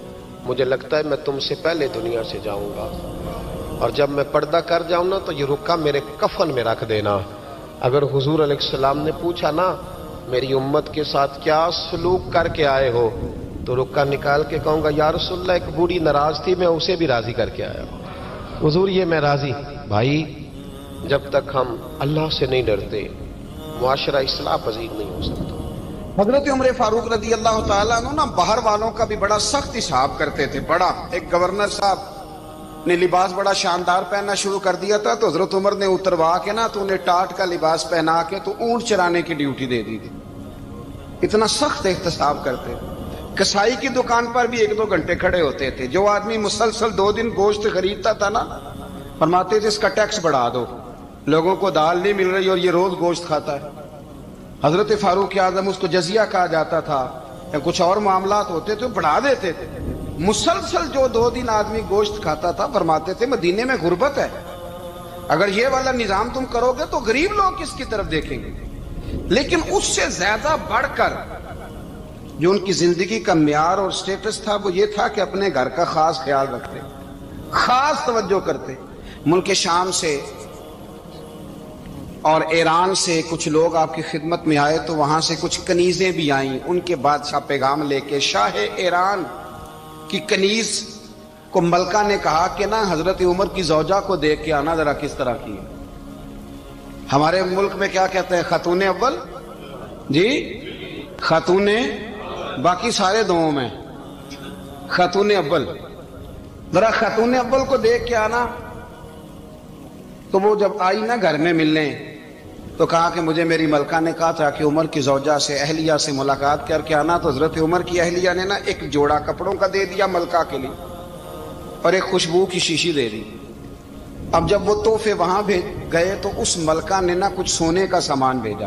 مجھے لگتا ہے میں تم سے پہلے دنیا سے جاؤں گا، اور جب میں پردہ کر جاؤں نا تو یہ رکا میرے کفن میں رکھ دینا۔ اگر حضور علیہ السلام نے پوچھا نا میری امت کے ساتھ کیا سلوک کر کے آئے ہو، تو رکا نکال کے کہوں گا یا رسول اللہ ایک بوڑھی ناراض تھی میں اسے بھی راضی کر کے آیا ہوں، حضور یہ میں راضی۔ بھائی جب تک ہم اللہ سے نہیں ڈرتے معاشرہ اصلاح پذیر نہیں ہو سکتا۔ حضرت عمر فاروق رضی اللہ تعالیٰ عنہ نا باہر والوں کا بھی بڑا سخت حساب کرتے تھے، بڑا۔ ایک گورنر صاحب نے لباس بڑا شاندار پہننا شروع کر دیا تھا تو حضرت عمر نے اتروا کے نا تو انہیں ٹاٹ کا لباس پہنا کے تو اونٹ چرانے کی ڈیوٹی دے دی تھی۔ اتنا سخت احتساب کرتے۔ کسائی کی دکان پر بھی 1-2 گھنٹے کھڑے ہوتے تھے۔ جو آدمی مسلسل 2 دن گوشت خریدتا تھا نا فرماتے تھے اس کا ٹیکس بڑھا دو، لوگوں کو دال نہیں مل رہی اور یہ روز گوشت کھاتا ہے۔ حضرت فاروق اعظم اس کو جزیہ کہا جاتا تھا یا کچھ اور معاملات ہوتے تھے بڑھا دیتے تھے۔ مسلسل جو 2 دن آدمی گوشت کھاتا تھا فرماتے تھے مدینے میں غربت ہے، اگر یہ والا نظام تم کرو گے تو غریب لوگ کس کی طرف دیکھیں گے۔ لیکن اس سے زیادہ بڑھ کر جو ان کی زندگی کا معیار اور سٹیٹس تھا وہ یہ تھا کہ اپنے گھر کا خاص خیال رکھتے، خاص توجہ کرتے۔ ملک شام سے اور ایران سے کچھ لوگ آپ کی خدمت میں آئے تو وہاں سے کچھ کنیزیں بھی آئیں، ان کے بادشاہ پیغام لے کے۔ شاہ ایران کی کنیز کو ملکہ نے کہا کہ نا حضرت عمر کی زوجہ کو دیکھ کے آنا ذرا کس طرح کی ہے۔ ہمارے ملک میں کیا کہتے ہیں خاتون اول، جی خاتون، باقی سارے دووں میں خاتون اول، ذرا خاتون اول کو دیکھ کے آنا۔ تو وہ جب آئی نا گھر میں ملنے تو کہا کہ مجھے میری ملکہ نے کہا تھا کہ عمر کی زوجہ سے اہلیہ سے ملاقات کر کے آنا۔ تو حضرت عمر کی اہلیہ نے نا ایک جوڑا کپڑوں کا دے دیا ملکہ کے لیے اور ایک خوشبو کی شیشی دے دی۔ اب جب وہ تحفے وہاں گئے تو اس ملکہ نے نا کچھ سونے کا سامان بھیجا،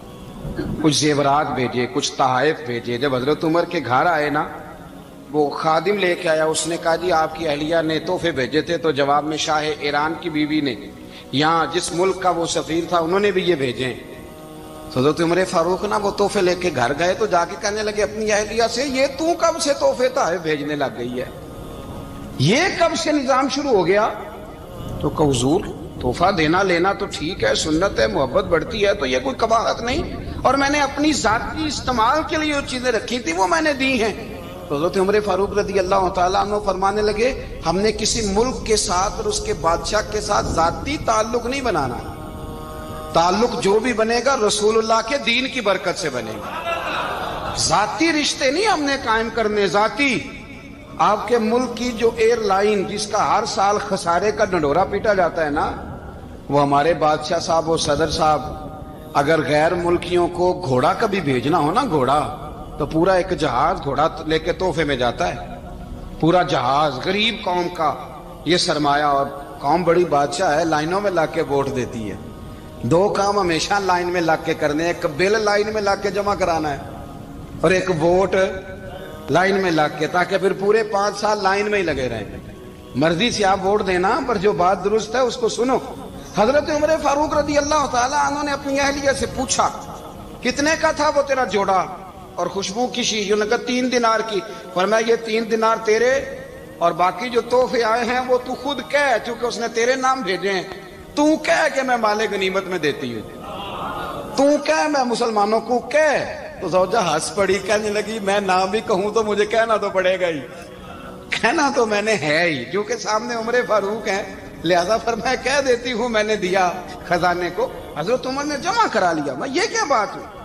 کچھ زیورات بھیجے، کچھ تحائف بھیجے۔ جب حضرت عمر کے گھر آئے نا وہ خادم لے کے آیا، اس نے کہا جی آپ کی اہلیہ نے تحفے بھیجے تھے، تو جواب میں شاہ ایران کی بیوی نے یہاں جس ملک کا وہ سفیر تھا انہوں نے بھی یہ بھیجے۔ حضرت عمر فاروق نا وہ تحفے لے کے گھر گئے تو جا کے کہنے لگے اپنی اہلیہ سے یہ تو کب سے تحفے تحائف بھیجنے لگ گئی ہے، یہ کب سے نظام شروع ہو گیا؟ تو کہ حضور تحفہ دینا لینا تو ٹھیک ہے، سنت ہے، محبت بڑھتی ہے، تو یہ کوئی قباحت نہیں، اور میں نے اپنی ذاتی استعمال کے لیے جو چیزیں رکھی تھی وہ میں نے دی ہیں۔ تو حضرت عمر فاروق رضی اللہ تعالیٰ عنہ فرمانے لگے ہم نے کسی ملک کے ساتھ اور اس کے بادشاہ کے ساتھ ذاتی تعلق نہیں بنانا، تعلق جو بھی بنے گا رسول اللہ کے دین کی برکت سے بنے گا، ذاتی رشتے نہیں ہم نے قائم کرنے۔ ذاتی آپ کے ملک کی جو ایئر لائن جس کا ہر سال خسارے کا ڈنڈورا پیٹا جاتا ہے نا، وہ ہمارے بادشاہ صاحب اور صدر صاحب اگر غیر ملکیوں کو گھوڑا کبھی بھیجنا ہو نا، گھوڑا تو پورا ایک جہاز گھوڑا لے کے تحفے میں جاتا ہے، پورا جہاز غریب قوم کا یہ سرمایہ، اور قوم بڑی بادشاہ ہے لائنوں میں لگ کے ووٹ دیتی ہے۔ 2 کام ہمیشہ لائن میں لگ کے کرنے، ایک بل لائن میں لگ کے جمع کرانا ہے اور ایک ووٹ لائن میں لگ کے، تاکہ پھر پورے 5 سال لائن میں ہی لگے رہیں۔ مرضی سے آپ ووٹ دینا پر جو بات درست ہے اس کو سنو۔ حضرت عمر فاروق رضی اللہ تعالیٰ عنہ نے اپنی اہلیہ سے پوچھا کتنے کا تھا وہ تیرا جوڑا اور خوشبو کی شیشی؟ انہوں نے کہا 3 دینار کی۔ فرمایا یہ 3 دینار تیرے اور باقی جو تحفے آئے ہیں وہ تو خود کہہ، چونکہ اس نے تیرے نام بھیجے ہیں، تو کہہ کہ میں مال غنیمت میں دیتی ہوں، تو کہہ میں مسلمانوں کو کہہ۔ تو زوجہ ہنس پڑی، کہنے لگی میں نام بھی کہوں تو مجھے کہنا تو پڑے گا ہی، کہنا تو میں نے ہے ہی، کیونکہ سامنے عمر فاروق ہیں، لہذا فرمایا کہہ دیتی ہوں میں نے دیا خزانے کو۔ حضرت عمر نے جمع کرا لیا۔ میں یہ کیا بات ہوئی،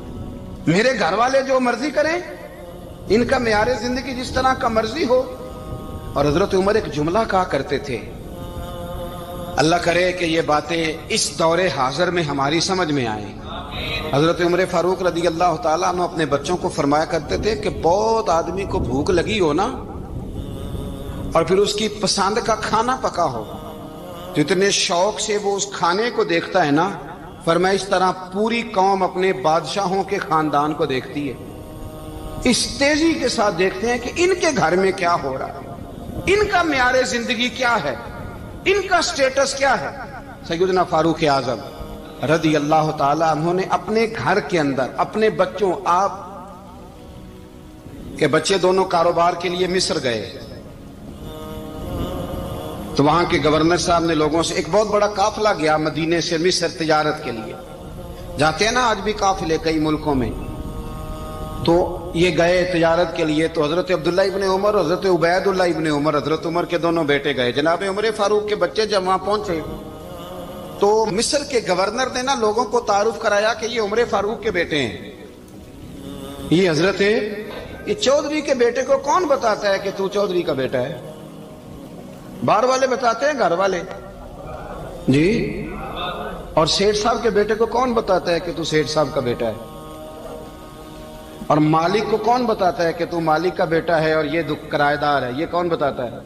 میرے گھر والے جو مرضی کریں، ان کا معیار زندگی جس طرح کا مرضی ہو۔ اور حضرت عمر ایک جملہ کہا کرتے تھے، اللہ کرے کہ یہ باتیں اس دور حاضر میں ہماری سمجھ میں آئیں۔ حضرت عمر فاروق رضی اللہ تعالیٰ عنہ اپنے بچوں کو فرمایا کرتے تھے کہ بہت آدمی کو بھوک لگی ہو نا اور پھر اس کی پسند کا کھانا پکا ہو، جتنے شوق سے وہ اس کھانے کو دیکھتا ہے نا، فرمایا اس طرح پوری قوم اپنے بادشاہوں کے خاندان کو دیکھتی ہے، اس تیزی کے ساتھ دیکھتے ہیں کہ ان کے گھر میں کیا ہو رہا ہے، ان کا معیار زندگی کیا ہے، ان کا سٹیٹس کیا ہے۔ سیدنا فاروق اعظم رضی اللہ تعالی عنہ نے اپنے گھر کے اندر اپنے بچوں، آپ کہ بچے دونوں کاروبار کے لیے مصر گئے، تو وہاں کے گورنر صاحب نے لوگوں سے، ایک بہت بڑا قافلہ گیا مدینے سے مصر تجارت کے لیے، جاتے ہیں نا آج بھی قافلے کئی ملکوں میں، تو یہ گئے تجارت کے لیے، تو حضرت عبداللہ ابن عمر اور حضرت عبید اللہ ابن عمر، حضرت عمر کے دونوں بیٹے گئے، جناب عمر فاروق کے بچے جب وہاں پہنچے تو مصر کے گورنر نے نا لوگوں کو تعارف کرایا کہ یہ عمر فاروق کے بیٹے ہیں، یہ حضرت یہ چودھری کے بیٹے کو کون بتاتا ہے کہ تو چودھری کا بیٹا ہے؟ باہر والے بتاتے ہیں، گھر والے جی، اور سیٹھ صاحب کے بیٹے کو کون بتاتا ہے کہ تو سیٹھ صاحب کا بیٹا ہے؟ اور مالک کو کون بتاتا ہے کہ تو مالک کا بیٹا ہے اور یہ کرایہ دار ہے؟ یہ کون بتاتا ہے؟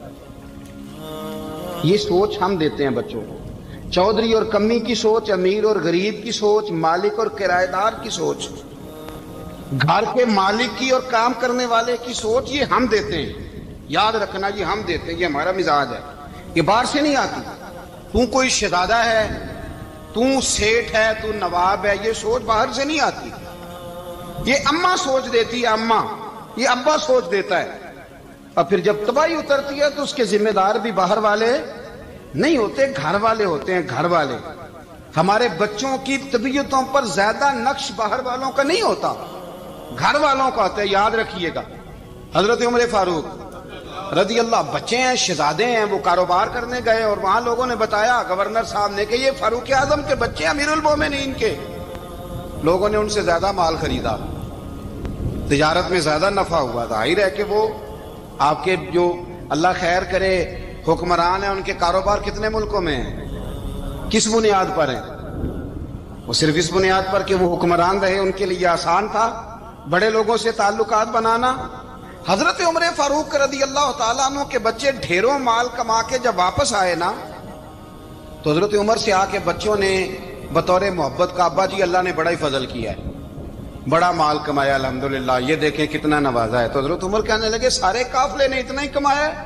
یہ سوچ ہم دیتے ہیں بچوں کو، چودھری اور کمی کی سوچ، امیر اور غریب کی سوچ، مالک اور کرایہ دار کی سوچ، گھر کے مالک کی اور کام کرنے والے کی سوچ، یہ ہم دیتے ہیں، یاد رکھنا، یہ ہم دیتے ہیں، یہ ہمارا مزاج ہے، یہ باہر سے نہیں آتی۔ تو کوئی شہزادہ ہے، تو سیٹھ ہے، تو نواب ہے، یہ سوچ باہر سے نہیں آتی، یہ اماں سوچ دیتی ہے، اماں، یہ ابا سوچ دیتا ہے، اور پھر جب تباہی اترتی ہے تو اس کے ذمہ دار بھی باہر والے نہیں ہوتے، گھر والے ہوتے ہیں، گھر والے۔ ہمارے بچوں کی طبیعتوں پر زیادہ نقش باہر والوں کا نہیں ہوتا، گھر والوں کا ہوتا ہے، یاد رکھیے گا۔ حضرت عمر فاروق رضی اللہ، بچے ہیں، شہزادے ہیں، وہ کاروبار کرنے گئے اور وہاں لوگوں نے بتایا گورنر صاحب نے کہ یہ فاروق اعظم کے بچے، امیر المومنین کے۔ لوگوں نے ان سے زیادہ مال خریدا، تجارت میں زیادہ نفع ہوا، ظاہر ہے کہ وہ آپ کے جو اللہ خیر کرے حکمران ہیں، ان کے کاروبار کتنے ملکوں میں ہیں، کس بنیاد پر ہیں؟ وہ صرف اس بنیاد پر کہ وہ حکمران رہے، ان کے لیے آسان تھا بڑے لوگوں سے تعلقات بنانا۔ حضرت عمر فاروق رضی اللہ تعالیٰ عنہ کے بچے ڈھیروں مال کما کے جب واپس آئے نا، تو حضرت عمر سے آ کے بچوں نے بطور محبت کا، ابا جی اللہ نے بڑا ہی فضل کیا ہے، بڑا مال کمایا الحمدللہ، یہ دیکھیں کتنا نوازا ہے۔ تو حضرت عمر کہنے لگے سارے قافلے نے اتنا ہی کمایا ہے؟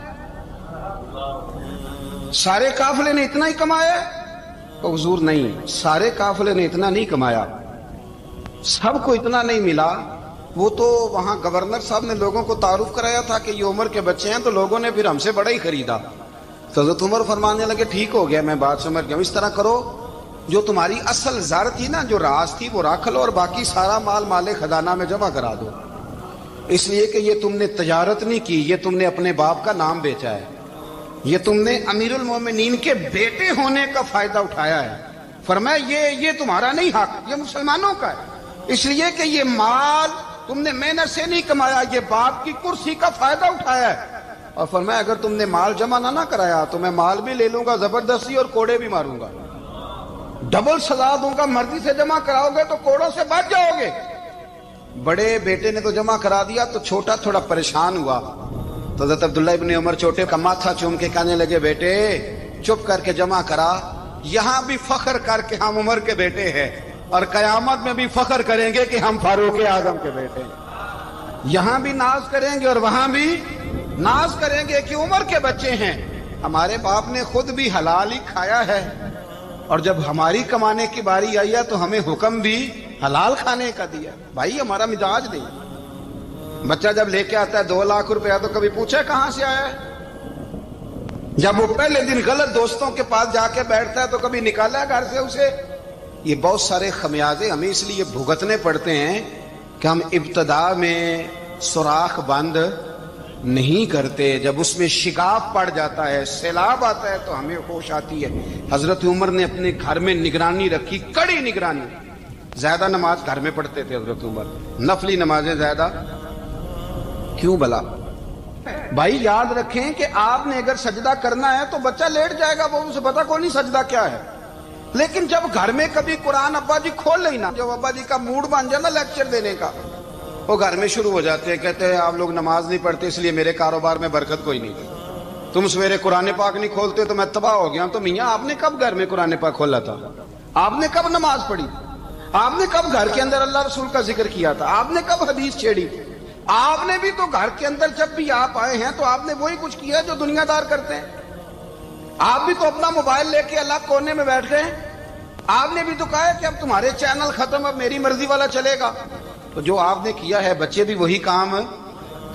سارے قافلے نے اتنا ہی کمایا ہے؟ تو حضور نہیں، سارے قافلے نے اتنا نہیں کمایا، سب کو اتنا نہیں ملا، وہ تو وہاں گورنر صاحب نے لوگوں کو تعارف کرایا تھا کہ یہ عمر کے بچے ہیں، تو لوگوں نے پھر ہم سے بڑا ہی خریدا۔ تو حضرت عمر فرمانے لگے ٹھیک ہو گیا، میں بات سمجھ گیا، اس طرح کرو، جو تمہاری اصل زر تھی نا، جو راز تھی، وہ رکھ لو اور باقی سارا مال مال خزانہ میں جمع کرا دو، اس لیے کہ یہ تم نے تجارت نہیں کی، یہ تم نے اپنے باپ کا نام بیچا ہے، یہ تم نے امیر المومنین کے بیٹے ہونے کا فائدہ اٹھایا ہے۔ فرمایا یہ تمہارا نہیں حق، یہ مسلمانوں کا ہے، اس لیے کہ یہ مال تم نے محنت سے نہیں کمایا، یہ باپ کی کرسی کا فائدہ اٹھایا ہے۔ اور فرمایا اگر تم نے مال جمع نہ کرایا تو میں مال بھی لے لوں گا زبردستی اور کوڑے بھی ماروں گا، ڈبل سزا دوں گا، مرضی سے جمع کراؤ گے تو کوڑوں سے بچ جاؤ گے۔ بڑے بیٹے نے تو جمع کرا دیا، تو چھوٹا تھوڑا پریشان ہوا، تو حضرت عبداللہ ابن عمر چھوٹے کا ماتھا چوم کے کہنے لگے بیٹے چپ کر کے جمع کرا، یہاں بھی فخر کر کے ہم عمر کے بیٹے ہیں، اور قیامت میں بھی فخر کریں گے کہ ہم فاروق اعظم کے بیٹے ہیں، یہاں بھی ناز کریں گے اور وہاں بھی ناز کریں گے کہ عمر کے بچے ہیں۔ ہمارے باپ نے خود بھی حلال ہی کھایا ہے، اور جب ہماری کمانے کی باری آئی ہے تو ہمیں حکم بھی حلال کھانے کا دیا۔ بھائی ہمارا مزاج نہیں، بچہ جب لے کے آتا ہے 2 لاکھ روپیہ تو کبھی پوچھے کہاں سے آیا ہے؟ جب وہ پہلے دن غلط دوستوں کے پاس جا کے بیٹھتا ہے تو کبھی نکالا ہے گھر سے اسے؟ یہ بہت سارے خمیازے ہمیں اس لیے بھگتنے پڑتے ہیں کہ ہم ابتدا میں سوراخ بند نہیں کرتے، جب اس میں شگاف پڑ جاتا ہے، سیلاب آتا ہے تو ہمیں ہوش آتی ہے۔ حضرت عمر نے اپنے گھر میں نگرانی رکھی، کڑی نگرانی، زیادہ نماز گھر میں پڑھتے تھے حضرت عمر، نفلی نمازیں زیادہ کیوں بلا؟ بھائی یاد رکھیں کہ آپ نے اگر سجدہ کرنا ہے تو بچہ لیٹ جائے گا، وہ اسے پتا کوئی نہیں سجدہ کیا ہے، لیکن جب گھر میں کبھی قرآن ابا جی کھول لینا، جب ابا جی کا موڈ بن جائے نا لیکچر دینے کا، وہ گھر میں شروع ہو جاتے ہیں، کہتے ہیں آپ لوگ نماز نہیں پڑھتے اس لیے میرے کاروبار میں برکت کوئی نہیں، تم سویرے قرآن پاک نہیں کھولتے تو میں تباہ ہو گیا۔ تو میاں آپ نے کب گھر میں قرآن پاک کھولا تھا؟ آپ نے کب نماز پڑھی؟ آپ نے کب گھر کے اندر اللہ رسول کا ذکر کیا تھا؟ آپ نے کب حدیث چھیڑی؟ آپ نے بھی تو گھر کے اندر جب بھی آپ آئے ہیں تو آپ نے وہی کچھ کیا جو دنیا دار کرتے ہیں، آپ بھی تو اپنا موبائل لے کے الگ کونے میں بیٹھ گئے، آپ نے بھی تو کہا ہے کہ اب تمہارے چینل ختم، اب میری مرضی والا چلے گا۔ تو جو آپ نے کیا ہے بچے بھی وہی کام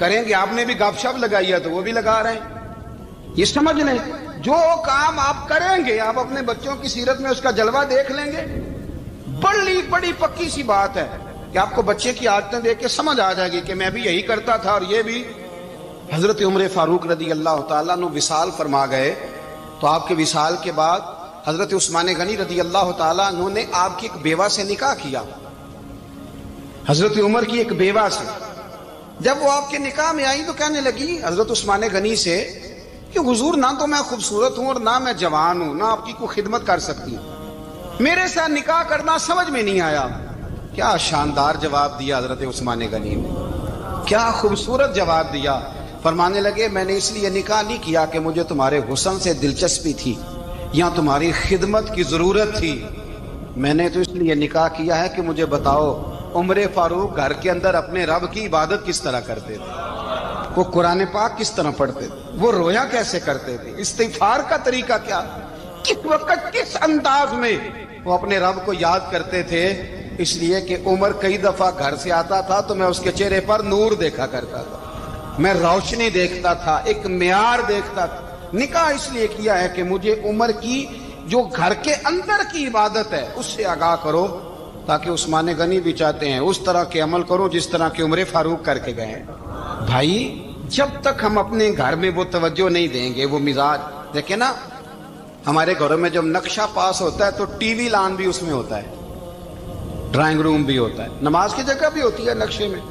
کریں گے. آپ نے بھی گپ شپ لگائی ہے تو وہ بھی لگا رہے ہیں. یہ سمجھ لیں جو کام آپ کریں گے آپ اپنے بچوں کی سیرت میں اس کا جلوہ دیکھ لیں گے. بڑی پکی سی بات ہے کہ آپ کو بچے کی عادتیں دیکھ کے سمجھ آ جائے گی کہ میں بھی یہی کرتا تھا اور یہ بھی. حضرت عمر فاروق رضی اللہ تعالیٰ عنہ وصال فرما گئے تو آپ کے وصال کے بعد حضرت عثمان غنی رضی اللہ تعالیٰ عنہ نے آپ کی ایک بیوہ سے نکاح کیا. حضرت عمر کی ایک بیوہ سے جب وہ آپ کے نکاح میں آئی تو کہنے لگی حضرت عثمان غنی سے کہ حضور نہ تو میں خوبصورت ہوں اور نہ میں جوان ہوں، نہ آپ کی کوئی خدمت کر سکتی ہوں، میرے ساتھ نکاح کرنا سمجھ میں نہیں آیا. کیا شاندار جواب دیا حضرت عثمان غنی نے، کیا خوبصورت جواب دیا. فرمانے لگے میں نے اس لیے نکاح نہیں کیا کہ مجھے تمہارے حسن سے دلچسپی تھی یا تمہاری خدمت کی ضرورت تھی، میں نے تو اس لیے نکاح کیا ہے کہ مجھے بتاؤ عمر فاروق گھر کے اندر اپنے رب کی عبادت کس طرح کرتے تھے، وہ قرآن پاک کس طرح پڑھتے تھے، وہ رویا کیسے کرتے تھے، استغفار کا طریقہ کیا، کس وقت کس انداز میں وہ اپنے رب کو یاد کرتے تھے. اس لیے کہ عمر کئی دفعہ گھر سے آتا تھا تو میں اس کے چہرے پر نور دیکھا کرتا تھا، میں روشنی دیکھتا تھا، ایک معیار دیکھتا تھا. نکاح اس لیے کیا ہے کہ مجھے عمر کی جو گھر کے اندر کی عبادت ہے اس سے آگاہ کرو، تاکہ عثمان غنی بھی چاہتے ہیں اس طرح کے عمل کرو جس طرح کے عمر فاروق کر کے گئے. بھائی جب تک ہم اپنے گھر میں وہ توجہ نہیں دیں گے، وہ مزاج دیکھیں نا، ہمارے گھروں میں جب نقشہ پاس ہوتا ہے تو ٹی وی لان بھی اس میں ہوتا ہے، ڈرائنگ روم بھی ہوتا ہے، نماز کی جگہ بھی ہوتی ہے نقشے میں.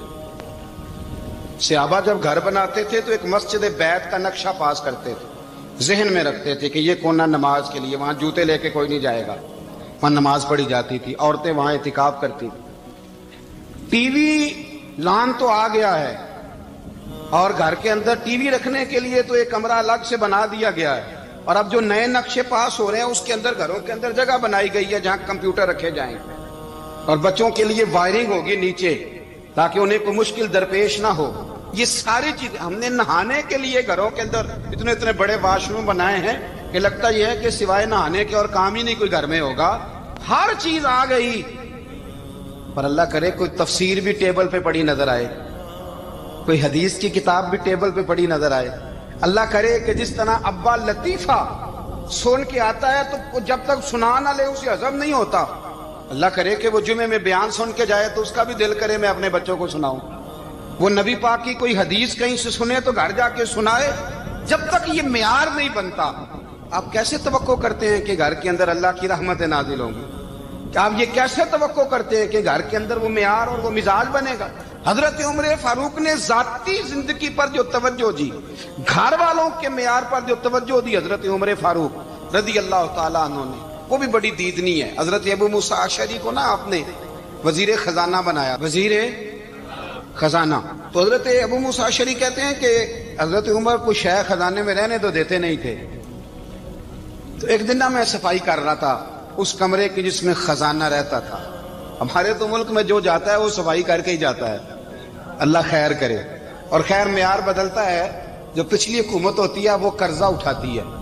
صحابہ جب گھر بناتے تھے تو ایک مسجد بیت کا نقشہ پاس کرتے تھے، ذہن میں رکھتے تھے کہ یہ کونا نماز کے لیے، وہاں جوتے لے کے کوئی نہیں جائے گا، وہاں نماز پڑھی جاتی تھی، عورتیں وہاں اعتکاف کرتی تھی. ٹی وی لان تو آ گیا ہے اور گھر کے اندر ٹی وی رکھنے کے لیے تو ایک کمرہ الگ سے بنا دیا گیا ہے، اور اب جو نئے نقشے پاس ہو رہے ہیں اس کے اندر گھروں کے اندر جگہ بنائی گئی ہے جہاں کمپیوٹر رکھے جائیں اور بچوں کے لیے وائرنگ ہوگی نیچے تاکہ انہیں کوئی مشکل درپیش نہ ہو. یہ ساری چیز ہم نے نہانے کے لیے گھروں کے اندر اتنے بڑے واش روم بنائے ہیں کہ لگتا یہ ہے کہ سوائے نہانے کے اور کام ہی نہیں کوئی گھر میں ہوگا. ہر چیز آ گئی، پر اللہ کرے کوئی تفسیر بھی ٹیبل پہ پڑی نظر آئے، کوئی حدیث کی کتاب بھی ٹیبل پہ پڑی نظر آئے. اللہ کرے کہ جس طرح ابا لطیفہ سن کے آتا ہے تو جب تک سنا نہ لے اسے ہضم نہیں ہوتا. اللہ کرے کہ وہ جمعے میں بیان سن کے جائے تو اس کا بھی دل کرے میں اپنے بچوں کو سناؤں. وہ نبی پاک کی کوئی حدیث کہیں سے سنے تو گھر جا کے سنائے. جب تک یہ معیار نہیں بنتا آپ کیسے توقع کرتے ہیں کہ گھر کے اندر اللہ کی رحمتیں نازل ہوں گی؟ آپ یہ کیسے توقع کرتے ہیں کہ گھر کے اندر وہ معیار اور وہ مزاج بنے گا؟ حضرت عمر فاروق نے ذاتی زندگی پر جو توجہ دی، گھر والوں کے معیار پر جو توجہ دی حضرت عمر فاروق رضی اللہ تعالیٰ عنہ نے، وہ بھی بڑی دیدنی ہے. حضرت ابو موسیٰ اشعری کو نا آپ نے وزیر خزانہ بنایا، وزیر خزانہ. تو حضرت ابو موسیٰ اشعری کہتے ہیں کہ حضرت عمر کو شیخ خزانے میں رہنے تو دیتے نہیں تھے. تو ایک دن میں صفائی کر رہا تھا اس کمرے کی جس میں خزانہ رہتا تھا. ہمارے تو ملک میں جو جاتا ہے وہ صفائی کر کے ہی جاتا ہے، اللہ خیر کرے. اور خیر معیار بدلتا ہے. جو پچھلی حکومت ہوتی ہے وہ قرضہ اٹھاتی ہے،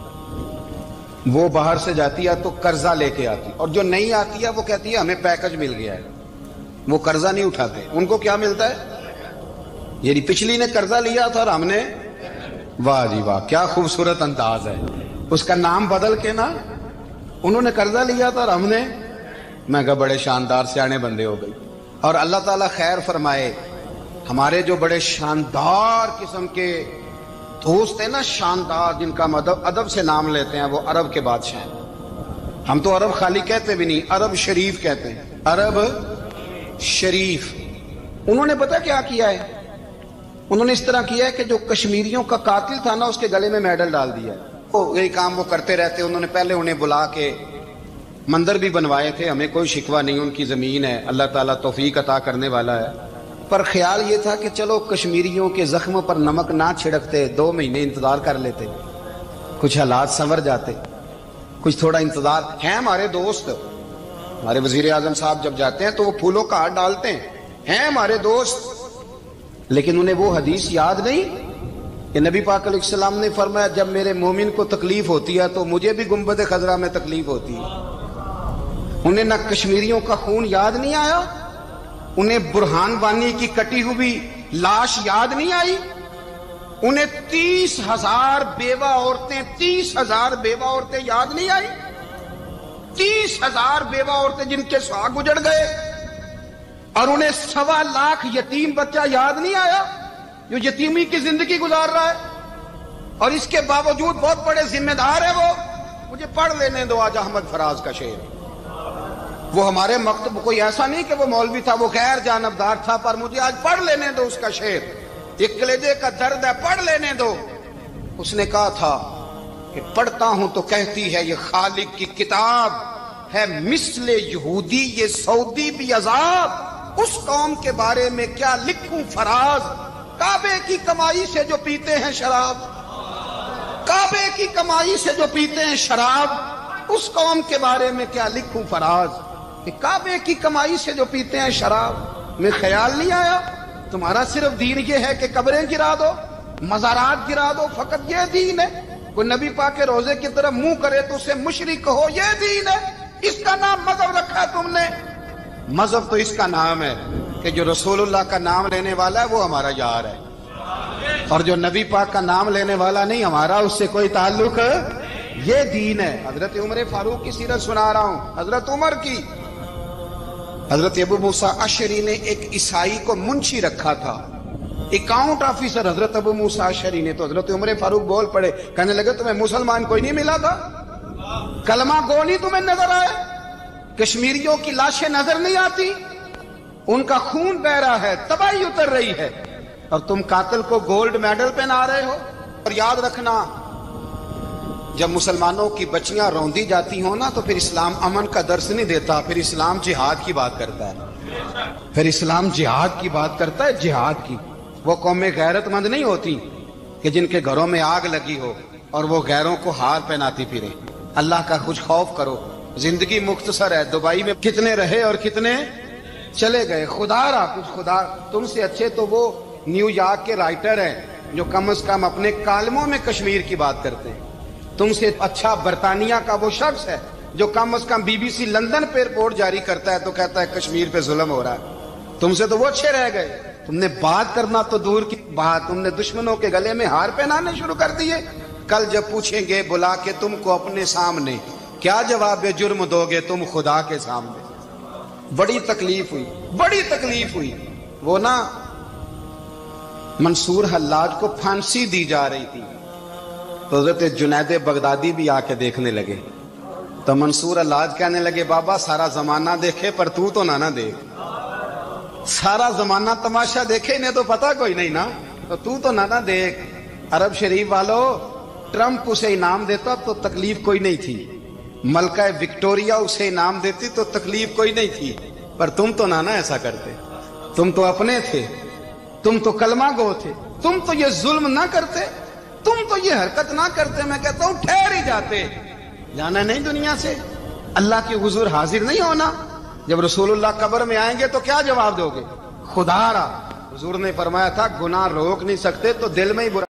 وہ باہر سے جاتی ہے تو قرضہ لے کے آتی، اور جو نہیں آتی ہے وہ کہتی ہے ہمیں پیکج مل گیا ہے. وہ قرضہ نہیں اٹھاتے. ان کو کیا ملتا ہے؟ یعنی پچھلی نے قرضہ لیا تھا اور ہم نے، واہ جی واہ کیا خوبصورت انداز ہے. اس کا نام بدل کے نا، انہوں نے قرضہ لیا تھا اور ہم نے، میں کہا بڑے شاندار سیانے بندے ہو گئی. اور اللہ تعالیٰ خیر فرمائے، ہمارے جو بڑے شاندار قسم کے دوست ہیں نا، شاندار، جن کا ادب سے نام لیتے ہیں، وہ عرب کے بادشاہ ہیں. ہم تو عرب خالی کہتے بھی نہیں، عرب شریف کہتے ہیں، عرب شریف. انہوں نے پتہ کیا کیا ہے؟ انہوں نے اس طرح کیا ہے کہ جو کشمیریوں کا قاتل تھا نا اس کے گلے میں میڈل ڈال دیا. یہی کام وہ کرتے رہتے. انہوں نے پہلے انہیں بلا کے مندر بھی بنوائے تھے، ہمیں کوئی شکوہ نہیں، ان کی زمین ہے، اللہ تعالیٰ توفیق عطا کرنے والا ہے. پر خیال یہ تھا کہ چلو کشمیریوں کے زخموں پر نمک نہ چھڑکتے، 2 مہینے انتظار کر لیتے، کچھ حالات سنور جاتے، کچھ تھوڑا انتظار. ہیں ہمارے دوست، ہمارے وزیر اعظم صاحب جب جاتے ہیں تو وہ پھولوں کا ہار ڈالتے ہیں ہمارے دوست. لیکن انہیں وہ حدیث یاد نہیں کہ نبی پاک علیہ السلام نے فرمایا جب میرے مومن کو تکلیف ہوتی ہے تو مجھے بھی گنبد خضرا میں تکلیف ہوتی ہے. انہیں نہ کشمیریوں کا خون یاد نہیں آیا، انہیں برہان وانی کی کٹی ہوئی لاش یاد نہیں آئی. انہیں 30,000 بیوہ عورتیں یاد نہیں آئی؟ 30,000 بیوہ عورتیں جن کے سواگ اجڑ گئے، اور انہیں 1.25 لاکھ یتیم بچہ یاد نہیں آیا جو یتیمی کی زندگی گزار رہا ہے، اور اس کے باوجود بہت بڑے ذمہ دار ہے وہ۔ مجھے پڑھ لینے دو آج احمد فراز کا شعر۔ وہ ہمارے مکتب کوئی ایسا نہیں کہ وہ مولوی تھا، وہ غیر جانبدار تھا، پر مجھے آج پڑھ لینے دو اس کا شعر۔ ایک کلیجے کا درد ہے، پڑھ لینے دو۔ اس نے کہا تھا کہ پڑھتا ہوں تو کہتی ہے یہ خالق کی کتاب ہے، مثل یہودی یہ سعودی بھی عذاب، اس قوم کے بارے میں کیا لکھوں فراز، کعبے کی کمائی سے جو پیتے ہیں شراب، کعبے کی کمائی سے جو پیتے ہیں شراب، اس قوم کے بارے میں کیا لکھوں فراز، کہ کعبے کی کمائی سے جو پیتے ہیں شراب۔ میں خیال نہیں آیا تمہارا صرف دین یہ ہے کہ قبریں گرا دو، مزارات گرا دو، فقط یہ دین ہے؟ کوئی نبی پاک کے روزے کی طرف منہ کرے تو اسے مشرک کہو، یہ دین ہے؟ اس کا نام مذہب رکھا تم نے؟ مذہب تو اس کا نام ہے کہ جو رسول اللہ کا نام لینے والا ہے وہ ہمارا یار ہے، اور جو نبی پاک کا نام لینے والا نہیں ہمارا اس سے کوئی تعلق، یہ دین ہے۔ حضرت عمر فاروق کی سیرت سنا رہا ہوں، حضرت عمر کی۔ حضرت ابو موسیٰ اشعری نے ایک عیسائی کو منشی رکھا تھا، اکاؤنٹ آفیسر حضرت ابو موسیٰ اشعری نے۔ تو حضرت عمر فاروق بول پڑے، کہنے لگے تمہیں مسلمان کوئی نہیں ملا تھا؟ کلمہ گو نہیں تمہیں نظر آئے؟ کشمیریوں کی لاشیں نظر نہیں آتی؟ ان کا خون بہ رہا ہے، تباہی اتر رہی ہے، اور تم قاتل کو گولڈ میڈل پہنا رہے ہو؟ اور یاد رکھنا، جب مسلمانوں کی بچیاں روندی جاتی ہوں نا تو پھر اسلام امن کا درس نہیں دیتا، پھر اسلام جہاد کی بات کرتا ہے، پھر اسلام جہاد کی بات کرتا ہے، جہاد کی۔ وہ قومیں غیرت مند نہیں ہوتی کہ جن کے گھروں میں آگ لگی ہو اور وہ غیروں کو ہار پہناتی پھرے۔ اللہ کا کچھ خوف کرو، زندگی مختصر ہے، دبئی میں کتنے رہے اور کتنے چلے گئے، خدا را کچھ خدا۔ تم سے اچھے تو وہ نیو یارک کے رائٹر ہیں جو کم از کم اپنے کالموں میں کشمیر کی بات کرتے ہیں، تم سے اچھا برطانیہ کا وہ شخص ہے جو کم از کم BBC لندن پہ رپورٹ جاری کرتا ہے تو کہتا ہے کشمیر پہ ظلم ہو رہا ہے۔ تم سے تو وہ اچھے رہ گئے، تم نے بات کرنا تو دور کی بات، تم نے دشمنوں کے گلے میں ہار پہنانے شروع کر دیے۔ کل جب پوچھیں گے بلا کے تم کو اپنے سامنے، کیا جواب جرم دو گے تم خدا کے سامنے؟ بڑی تکلیف ہوئی، بڑی تکلیف ہوئی۔ وہ نا منصور حلاج کو پھانسی دی جا رہی تھی تو حضرت جنید بغدادی بھی آ کے دیکھنے لگے، تو منصور حلاج کہنے لگے بابا سارا زمانہ دیکھے پر تو نہ دیکھ، سارا زمانہ تماشا دیکھے انہیں تو پتہ کوئی نہیں نا، تو نہ دیکھ۔ عرب شریف والو، ٹرمپ اسے انعام دیتا تو تکلیف کوئی نہیں تھی، ملکہ وکٹوریا اسے انعام دیتی تو تکلیف کوئی نہیں تھی، پر تم تو نہ ایسا کرتے، تم تو اپنے تھے، تم تو کلمہ گو تھے، تم تو یہ ظلم نہ کرتے، تم تو یہ حرکت نہ کرتے، میں کہتا ہوں ٹھہر ہی جاتے۔ جانا نہیں دنیا سے، اللہ کے حضور حاضر نہیں ہونا۔ جب رسول اللہ قبر میں آئیں گے تو کیا جواب دو گے؟ خدا را، حضور نے فرمایا تھا گناہ روک نہیں سکتے تو دل میں ہی برا